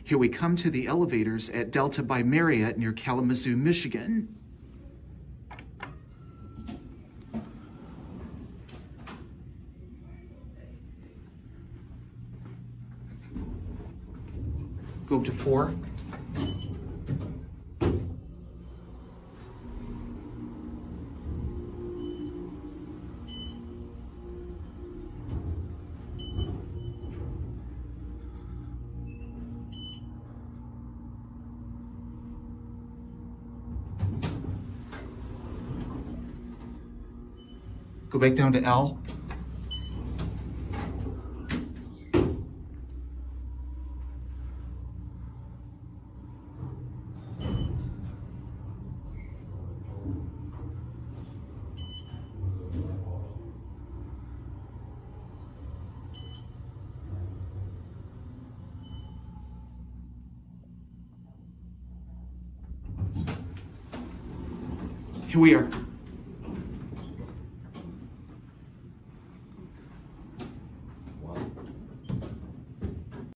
Here we come to the elevators at Delta by Marriott near Kalamazoo, Michigan. Go up to 4. Go back down to L. Here we are.